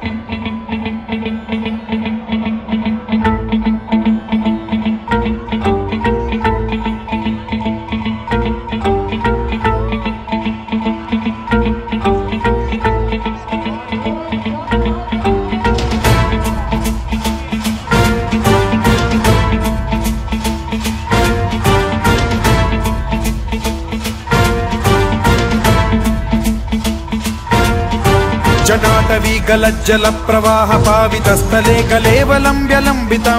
जटाटवी गलज्जल प्रवाह पावितस्थले कलेवलम्ब्यलम्बितां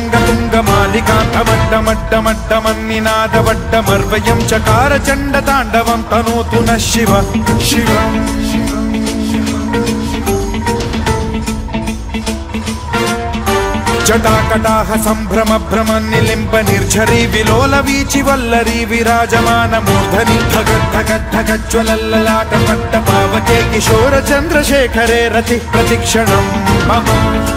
भुजङ्गतुङ्गमालिकान्तमड्डमड्डमड्डमन्निनादवड्डमर्वयं चकार चण्डताण्डवं तनोतु नः शिव शिवम् जटाकटाह सम्भ्रम भ्रम निलिम्ब निर्झरी विलोल वीचि वल्लरी विराजमान मूर्धनि धगद्धगद्धगज्ज्वलल्ललाट पट्ट पावके किशोर चन्द्रशेखरे रति प्रतिक्षणं मम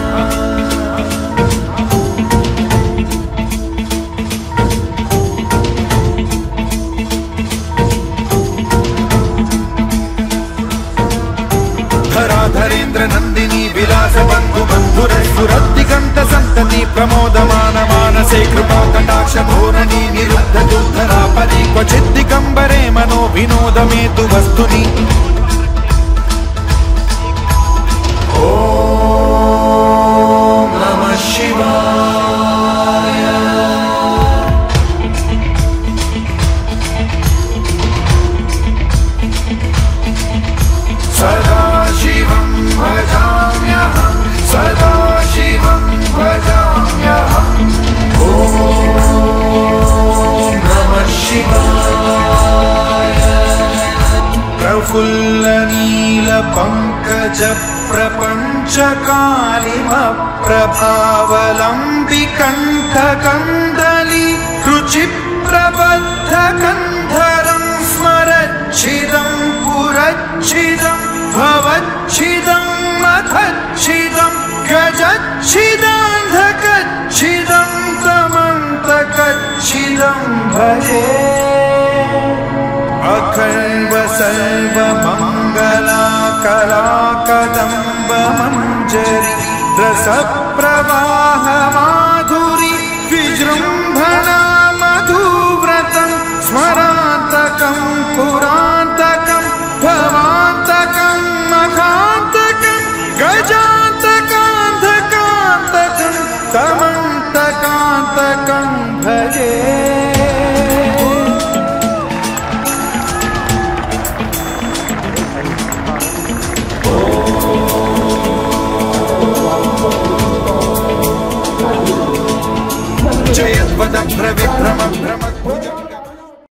धराधरेन्द्र नन्दिनी विलास बन्धु बन्धुरसुरद्दिगन्त सन्तति प्रमोदमान मानसे कृपा कटाक्ष धोरणी निरुद्ध दुर्धरा परि क्वचित् दिगम्बरे मनो विनोदमेतु वस्तुनि ॐ नमः शिवाय सदा शिवं भजाम्यहं सदा शिवं भजाम्यहम् ॐ नमः शिवाय प्रफुल्लनीलपङ्कज प्रपञ्चकालिमप्रभावलम्बिकण्ठकन्दली रुचिप्रबद्धकन्धरं स्मरच्छिदं पुरच्छिदं भवच्छिदं मथच्छिदं गजच्छिदान्धकच्छिदं तमन्तकच्छिदं भजे अखण्ड सर्वमङ्गलाकलाकदम्ब मञ्जरी रसप्रवाहमा